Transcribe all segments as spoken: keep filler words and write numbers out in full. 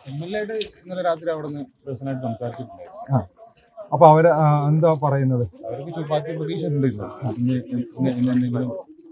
M L A ആയിട്ട് ഇന്നലെ രാത്രി അവിടെ നിന്ന് പേഴ്സണലായിട്ട് സംസാരിച്ചിട്ടുണ്ടായിരുന്നു. അപ്പൊ അവര് എന്താ പറയുന്നത്? അവർക്ക് ബാക്കി പ്രതീക്ഷ ഉണ്ടല്ലോ എന്തെങ്കിലും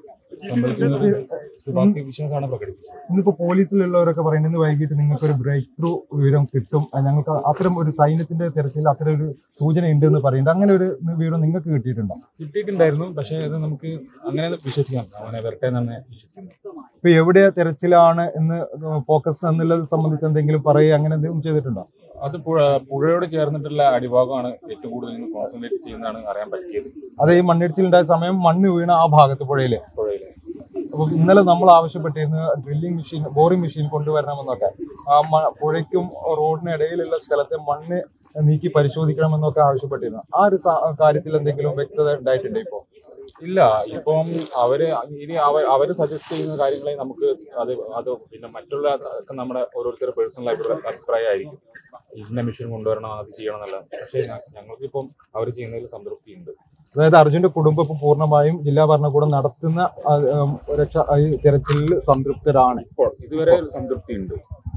വിശ്വാസമാണ് പ്രകടിപ്പിച്ചത്. ഇന്നിപ്പോ പോലീസിലുള്ളവരൊക്കെ പറയുന്നത് ഇന്ന് വൈകിട്ട് നിങ്ങൾക്ക് ഒരു ബ്രേക്ക് ത്രൂ വിവരം കിട്ടും, ഞങ്ങൾക്ക് അത്തരം ഒരു സൈന്യത്തിന്റെ തെരച്ചിൽ അത്തരം ഒരു സൂചന ഉണ്ട് എന്ന് പറയുന്നത്, അങ്ങനെ ഒരു വിവരം നിങ്ങൾക്ക് കിട്ടിയിട്ടുണ്ടോ? കിട്ടിയിട്ടുണ്ടായിരുന്നു, പക്ഷേ അത് നമുക്ക് അങ്ങനെ വിശ്വസിക്കാം, അങ്ങനെ വരട്ടെ എന്നാണ് വിശ്വസിക്കുന്നത്. ഇപ്പൊ എവിടെ തെരച്ചിലാണ് എന്ന് ഫോക്കസ് എന്നുള്ളത് സംബന്ധിച്ച് എന്തെങ്കിലും പറയുക അങ്ങനെ എന്തെങ്കിലും ചെയ്തിട്ടുണ്ടോ? അത് പുഴ പുഴയോട് ചേർന്നിട്ടുള്ള അടിഭാഗമാണ് ഏറ്റവും കൂടുതൽ കോൺസെൻട്രേറ്റ് ചെയ്യുന്നതാണ് അറിയാൻ പറ്റിയത്. അത് ഈ മണ്ണിടിച്ചിലുണ്ടായ സമയം മണ്ണ് വീണ ആ ഭാഗത്ത് പുഴയിലെ പുഴയിലെ അപ്പം ഇന്നലെ നമ്മൾ ആവശ്യപ്പെട്ടിരുന്നു ഡ്രില്ലിംഗ് മെഷീൻ ബോറിംഗ് മെഷീൻ കൊണ്ടുവരണമെന്നൊക്കെ, ആ പുഴയ്ക്കും റോഡിനിടയിലുള്ള സ്ഥലത്തെ മണ്ണ് നീക്കി പരിശോധിക്കണമെന്നൊക്കെ ആവശ്യപ്പെട്ടിരുന്നു. ആ ഒരു കാര്യത്തിൽ എന്തെങ്കിലും വ്യക്തത ഉണ്ടായിട്ടുണ്ട് ഇപ്പോ? ഇല്ല, ഇപ്പം അവര് ഇനി അവര് സജസ്റ്റ് ചെയ്യുന്ന കാര്യങ്ങളെ നമുക്ക് അത് അത് പിന്നെ മറ്റുള്ള നമ്മുടെ ഓരോരുത്തരുടെ പേഴ്സണൽ ആയിട്ടുള്ള അഭിപ്രായമായിരിക്കും. ഇന്ന മെഷീൻ കൊണ്ടുവരണം, അത് ചെയ്യണം എന്നല്ല. പക്ഷേ ഞങ്ങൾക്കിപ്പം അവർ ചെയ്യുന്നതിൽ സംതൃപ്തിയുണ്ട്. അതായത് അർജുന്റെ കുടുംബം ഇപ്പം പൂർണ്ണമായും ജില്ലാ ഭരണകൂടം നടത്തുന്ന രക്ഷ തെരച്ചിലിൽ സംതൃപ്തരാണ്. ഇപ്പോൾ ഇതുവരെ സംതൃപ്തിയുണ്ട്.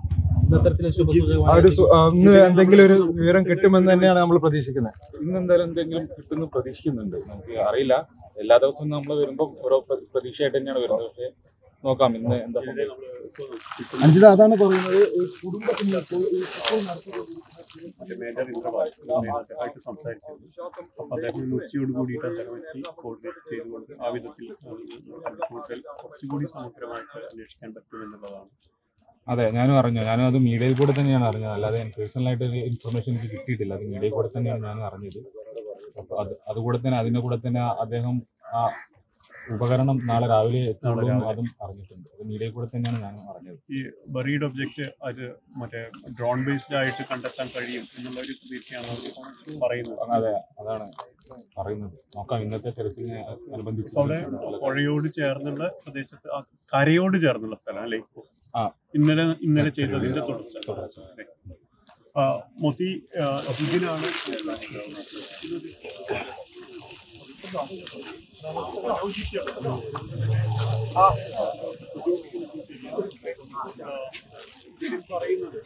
ഇന്ന് എന്തെങ്കിലും ഒരു വിവരം കിട്ടുമെന്ന് തന്നെയാണ് നമ്മൾ പ്രതീക്ഷിക്കുന്നത്. ഇന്ന് എന്തായാലും എന്തെങ്കിലും കിട്ടുമെന്ന് പ്രതീക്ഷിക്കുന്നുണ്ട്. നമുക്ക് അറിയില്ല, എല്ലാ ദിവസവും നമ്മൾ വരുമ്പോൾ ഓരോ പ്രതീക്ഷയായിട്ട് തന്നെയാണ് വരുന്നത്. പക്ഷേ നോക്കാം ഇന്ന് എന്താ അഞ്ജിത അതാണ് പറയുന്നത്. കുടുംബത്തിന് അപ്പൊ അദ്ദേഹം ഉച്ചയോട് കൂടിയിട്ട് അദ്ദേഹം കോർഡിനേറ്റ് ചെയ്തുകൊണ്ട് ആ വിധത്തിൽ കൂടുതൽ കുറച്ചുകൂടി സമഗ്രമായിട്ട് അന്വേഷിക്കാൻ പറ്റുമെന്നുള്ളതാണ്. അതെ, ഞാനും അറിഞ്ഞു. ഞാനും അത് മീഡിയയിൽ കൂടെ തന്നെയാണ് അറിഞ്ഞത്, അല്ലാതെ പേഴ്സണലായിട്ട് ഒരു ഇൻഫർമേഷൻ എനിക്ക് കിട്ടിയിട്ടില്ല. അത് മീഡിയയിൽ കൂടെ തന്നെയാണ് ഞാൻ അറിഞ്ഞത്. അപ്പോൾ അത് അതുകൂടെ തന്നെ അതിൻ്റെ കൂടെ തന്നെ അദ്ദേഹം ആ ഉപകരണം നാളെ രാവിലെ എത്തുള്ളൂ അതും അറിഞ്ഞിട്ടുണ്ട്. അത് മീഡിയയിൽ കൂടെ തന്നെയാണ് ഞാൻ അറിഞ്ഞത്. ഈ ബറീഡ് ഒബ്ജക്റ്റ് അത് മറ്റേ ഡ്രോൺ ബേസ്ഡ് ആയിട്ട് കണ്ടെത്താൻ കഴിയും എന്നുള്ള ഒരു പ്രതീക്ഷയാണ് പറയുന്നത്. അതെ, അതാണ് പറയുന്നത്. നോക്കാം ഇന്നത്തെ തെരച്ചിലിനെ അനുബന്ധിച്ച്. അവിടെ പുഴയോട് ചേർന്നുള്ള പ്രദേശത്ത് കരയോട് ചേർന്നുള്ള സ്ഥലം അല്ലേ ആ ഇന്നലെ ഇന്നലെ ചെയ്തതിന്റെ തുടർച്ച. മൊത്തി ഇതിനാണ് പറയുന്നത്.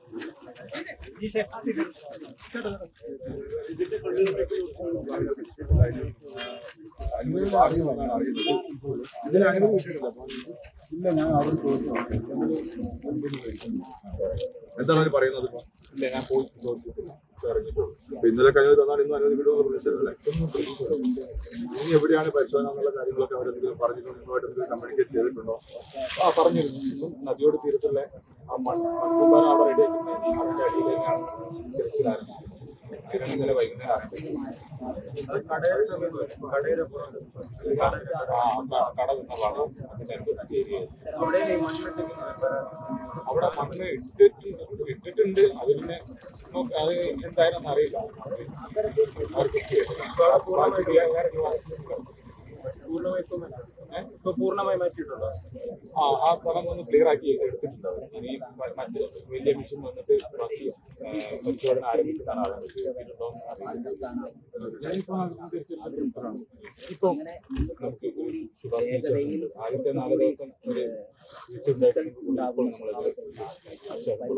എന്താണ് പറയുന്നത്? ഇല്ല, ഞാൻ പോയി ചോദിച്ചിട്ടില്ല. ഇന്നലെ കഴിഞ്ഞത് തന്നാൽ ഇന്നും അനുവദിക്കണമെന്ന് പ്രതീക്ഷയല്ലേ? ഇനി എവിടെയാണ് പരിശോധന എന്നുള്ള കാര്യങ്ങളൊക്കെ അവരെന്തെങ്കിലും പറഞ്ഞിട്ടുണ്ടോ? നിങ്ങളുമായിട്ട് കമ്മ്യൂണിക്കേറ്റ് ചെയ്തിട്ടുണ്ടോ? ആ പറഞ്ഞിരുന്നു. നദിയോട് തീരത്തുള്ള ആ മൺകൂമ്പാരം അവിടെ റെഡിയാക്കി അതിന്റെ അടിയിലേക്കാണ് തിരച്ചിൽ ആരംഭിച്ചത്. ഇന്നലെ വൈകുന്നേരം ആരംഭിച്ചത്. കട നിന്ന ഭാഗം അതിന്റെ അനുബന്ധിച്ച ഏരിയ അവിടെ മണ്ണ് ഇട്ടിട്ട് ഇട്ടിട്ടുണ്ട്. അത് പിന്നെ അത് എന്തായാലും അറിയില്ല. ഇപ്പൊ പൂർണ്ണമായി മാറ്റിയിട്ടുണ്ടോ? ആ ആ സ്ഥലം ഒന്ന് ക്ലിയർ ആക്കി എടുത്തിട്ടുണ്ട്. ഇനി മറ്റ് വലിയ മെഷീൻ വന്നിട്ട് ബാക്കി പരിശോധന ആരംഭിച്ചിട്ടാണ് ആരംഭിച്ചിട്ടുണ്ടോ ഇപ്പം നമുക്ക് ശുപാർശ ആദ്യത്തെ നാല് ദിവസം ഒരു നമ്മൾ